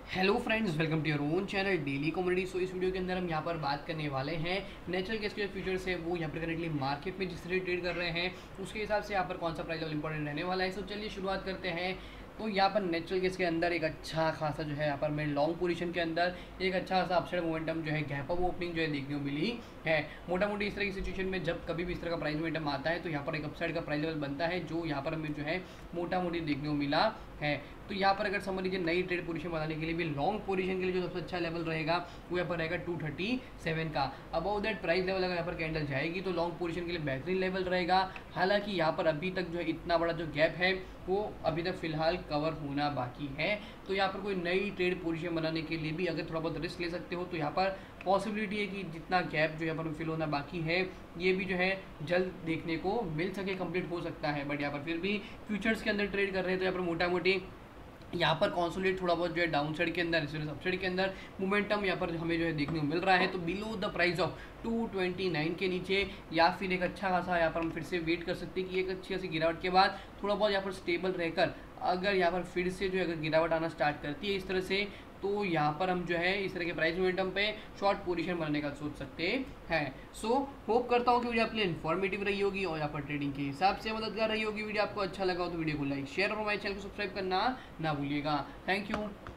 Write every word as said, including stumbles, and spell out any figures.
Hello friends, welcome to your own channel daily comedy. So इस video के अंदर हम यहाँ पर बात करने वाले हैं नेचुरल गैस के जो फ्यूचर्स है वो यहाँ पर करेंटली मार्केट में जिस तरह ट्रेड कर रहे हैं उसके हिसाब से यहाँ पर कौन सा प्राइस लेवल इंपॉर्टेंट रहने वाला है। सो चलिए शुरुआत करते हैं। तो यहाँ पर नेचुरल गैस के अंदर एक अच्छा खासा जो है यहाँ पर मैं लॉन्ग पोजीशन के अंदर एक अच्छा खासा अपसाइड मोमेंटम जो है गैप अप ओपनिंग जो है देखने को मिली है। मोटा मोटी इस तरह की सिचुएशन में जब कभी भी इस तरह का प्राइस मोमेंटम आता है तो यहाँ पर एक अपसाइड का प्राइस लेवल बनता है जो यहाँ पर हमें जो है मोटा मोटी देखने को मिला है। तो यहाँ पर अगर समझ लीजिए नई ट्रेड पोजीशन बनाने के लिए भी लॉन्ग पोजीशन के लिए जो सबसे अच्छा लेवल रहेगा वो यहाँ पर रहेगा टू थर्टी सेवन का। अबाउ दैट प्राइस लेवल अगर यहाँ पर कैंडल जाएगी तो लॉन्ग पोजीशन के लिए बेहतरीन लेवल रहेगा। हालांकि यहाँ पर अभी तक जो है इतना बड़ा जो गैप है वो अभी तक फिलहाल कवर होना बाकी है। तो यहाँ पर कोई नई ट्रेड पोजीशन बनाने के लिए भी अगर थोड़ा बहुत रिस्क ले सकते हो तो यहाँ पर पॉसिबिलिटी है कि जितना गैप जो यहाँ पर फिल होना बाकी है ये भी जो है जल्द देखने को मिल सके, कंप्लीट हो सकता है। बट यहाँ पर फिर भी फ्यूचर्स के अंदर ट्रेड कर रहे हैं तो यहाँ पर मोटा मोटी यहाँ पर कॉन्सोलिडेट थोड़ा बहुत जो है डाउन साइड के अंदर अपसाइड के अंदर मोमेंटम यहाँ पर हमें जो है देखने को मिल रहा है। तो below the price of two twenty nine के नीचे या फिर एक अच्छा खासा यहाँ पर हम फिर से वेट कर सकते हैं कि एक अच्छी खासी गिरावट के बाद थोड़ा बहुत यहाँ पर स्टेबल रहकर अगर यहाँ पर फिर से जो है अगर गिरावट आना स्टार्ट करती है इस तरह से तो यहाँ पर हम जो है इस तरह के प्राइस मोमेंटम पे शॉर्ट पोजीशन बनाने का सोच सकते हैं। सो होप करता हूँ कि वीडियो आपके लिए इन्फॉर्मेटिव रही होगी और यहाँ पर ट्रेडिंग के हिसाब से मददगार रही होगी। वीडियो आपको अच्छा लगा हो तो वीडियो को लाइक शेयर और हमारे चैनल को सब्सक्राइब करना ना भूलिएगा। Thank you.